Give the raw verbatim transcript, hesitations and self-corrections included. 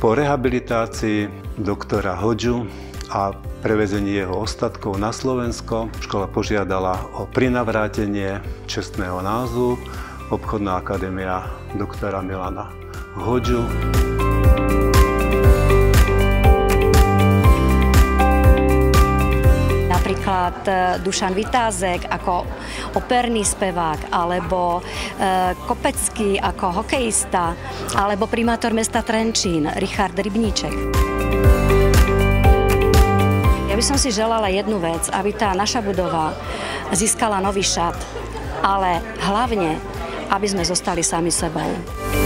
Po rehabilitácii doktora Hodžu a prevezení jeho ostatkov na Slovensko škola požiadala o prinavrátenie čestného názvu Obchodná akadémia doktora Milana Hodžu. Napríklad Dušan Vitázek ako operný spevák, alebo Kopecký ako hokejista, alebo primátor mesta Trenčín Richard Rybníček. Ja by som si želala jednu vec, aby tá naša budova získala nový šat, ale hlavne, aby sme zostali sami sebou.